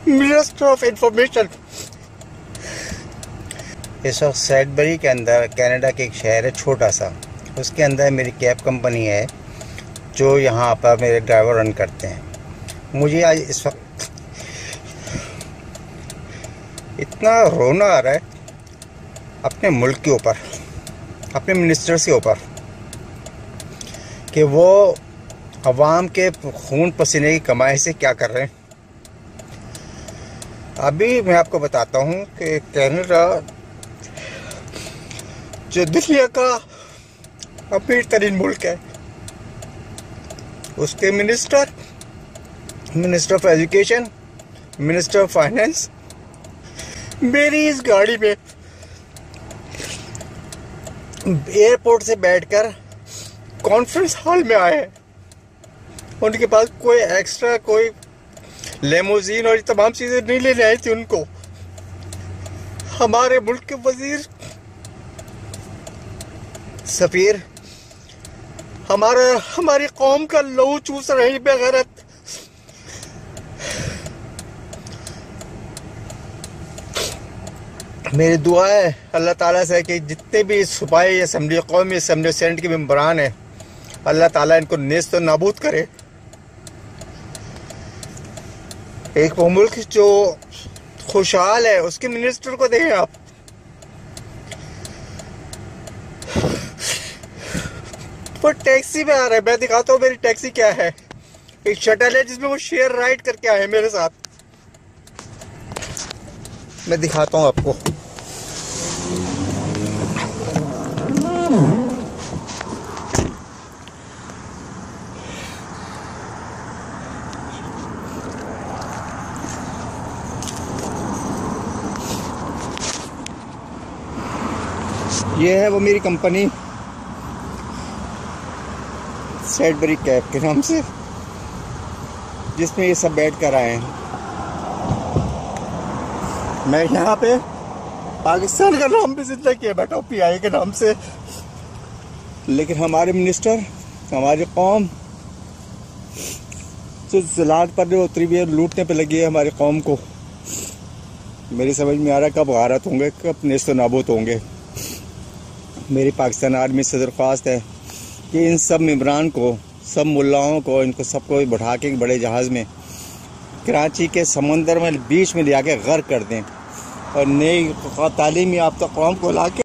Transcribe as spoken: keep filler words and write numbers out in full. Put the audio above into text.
Minister of information. इस वक्त सैडबरी के अंदर कनाडा के एक शहर है छोटा सा, उसके अंदर मेरी कैब कंपनी है जो यहाँ पर मेरे ड्राइवर रन करते हैं। मुझे आज इस वक्त इतना रोना आ रहा है अपने मुल्क के ऊपर, अपने मिनिस्टर के ऊपर, कि वो अवाम के खून पसीने की कमाई से क्या कर रहे हैं। अभी मैं आपको बताता हूँ कि कनाडा जो दुनिया का अमीर तरीन मुल्क है, उसके minister, minister of education, minister of finance मेरी इस गाड़ी में एयरपोर्ट से बैठकर कॉन्फ्रेंस हॉल में आए हैं। उनके पास कोई एक्स्ट्रा कोई लेमोजीन और ये तमाम चीजें नहीं लेने आई थी उनको। हमारे मुल्क के वजीर, सफीर हमारा हमारी कौम का लहू चूस रही बेगैरत। मेरी दुआ है अल्लाह ताला से कि जितने भी सूबाई असम्बली, कौमी असम्बली, सेनेट के मेंबरान हैं, अल्लाह ताला इनको नेस्त और नाबूद करे। एक वो मुल्क जो खुशहाल है उसके मिनिस्टर को देखें आप। वो टैक्सी में आ रहा है, मैं दिखाता हूँ मेरी टैक्सी क्या है। एक शटल है जिसमें वो शेयर राइड करके आए मेरे साथ, मैं दिखाता हूँ आपको। ये है वो मेरी कंपनी सैडबरी कैब के नाम से, जिसमें ये सब बैठ कर आए हैं। मैं यहाँ पे पाकिस्तान का नाम भी जिंदा किया बैठा हूँ पी आई के नाम से, लेकिन हमारे मिनिस्टर, हमारी कौम जो ज़िलात पर जो उतरी हुई है, लूटने पे लगी है हमारी कौम को। मेरी समझ में आ रहा है कब गारत होंगे, कब नेस्त नाबूद होंगे। मेरी पाकिस्तान आर्मी से दरख्वास्त है कि इन सब मेंबरान को, सब मुल्लाओं को, इनको सबको बढ़ा के बड़े जहाज़ में कराची के समंदर में बीच में ले आके गर्क कर दें और नई तालीमी याफ्ता कौम को ला के